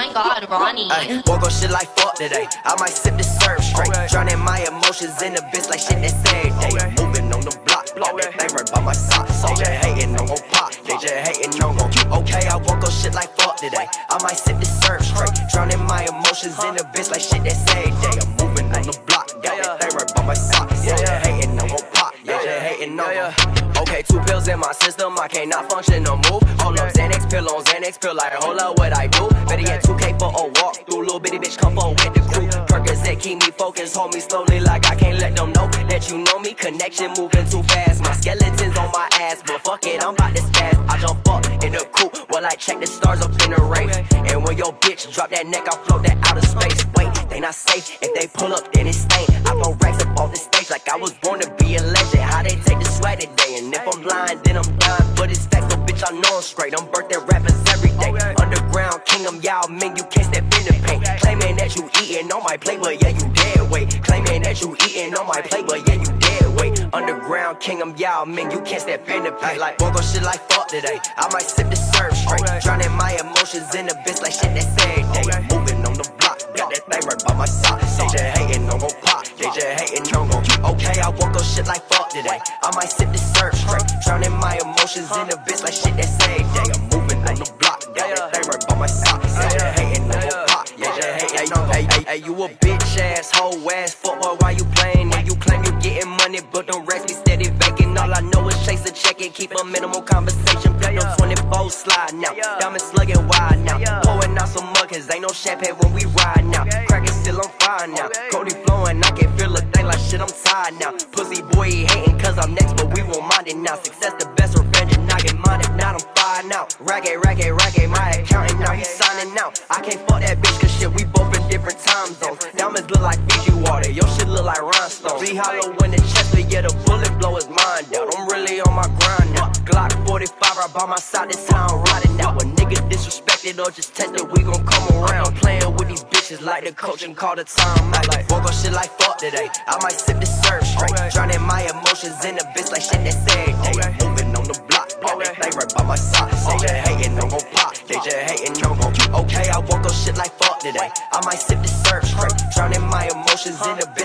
my god, Ronnie. Ay, woke up shit like fuck today. I might sip the syrup straight. Drowning my emotions in the bitch like shit that's every day. Moving on the block, got that thing right by my socks. They just hating on gon' pop, they just hating on gon' okay. I woke up shit like fuck today. I might sip the syrup straight. Drowning my emotions in the bitch like shit that's every day. I'm moving on the block, got that thing right by my socks. They just hating on gon' pop, they just hating on gon'. Okay, 2 pills in my system, I cannot function or move. Hold up, Xanax pill on Xanax pill, like hold up what I do. Better get 2K for a walk through, little bitty bitch come forward with the crew. Percocet keep me focused, hold me slowly like I can't let them know that you know me. Connection moving too fast, my skeleton's on my ass, but fuck it, I'm about to spaz. I jump up in the coupe while I check the stars up in the race. And when your bitch drop that neck, I float that outer space. Wait, they not safe, if they pull up then it's stain. I throw racks up off the stage like I was born to be a legend. How they take the swag today, and if I'm lying then I'm dying, but it's facts, so bitch I know I'm straight. I'm birthday rappers every day. Underground king, I'm y'all man, you can't step in the paint. Claiming that you eating on my plate, but yeah you dead weight. Claiming that you eating on my plate, but yeah you dead weight. Underground king, I'm y'all man, you can't step in the paint. Like woke up shit like fuck today. I might sip the syrup straight. Drowning my emotions in the bitch like shit that's every day. Moving on the block, got that thing right by my socks. They just hating on gon' pop, they just hating on gon' okay. I woke up shit like fuck today. I might sip the syrup straight. Drowning my emotions in the bitch like shit that's every day. I'm moving on the block, got that thing right by my socks. They just hating on gon' pop, they just hating on gon' hey, you a bitch ass, hoe ass, fuck boy, why you playing? And you claim you getting money, but them racks be steady vacant. All I know is chase a check and keep a minimal conversation. Put them 24 slide now, diamond slugging wide now. Pouring out some mud, cause ain't no champagne when we ride now. Crackin' still on fire now, Cody flowing, I can feel a thing like shit, I'm tired now. Pussy boy, he hating cause I'm next, but we won't mind it now. Success the best revenge, and I get minded, now I'm fired now. Racket, my accountant now, he signing out. I can't fuck that bitch cause shit, we both in different time zones. Diamonds look like Fiji water, your shit look like rhinestone. Be hollow in the chest, but yeah, the bullet blow his mind out. I'm really on my grind now. Glock 45 right by my side, this how I'm riding now. A nigga disrespected or just tested, we gon' come around. Playing with these bitches like the coach and call the time out. Like woke up shit like fuck today. I might sip the syrup straight. Drowning my emotions in the bitch like shit that's every day. Moving on the block, got that thing right by my socks. They just hating on gon' pop, they just hating on gon' okay. I woke up shit like fuck today. I might sip the syrup straight. Drowning my emotions in the bitch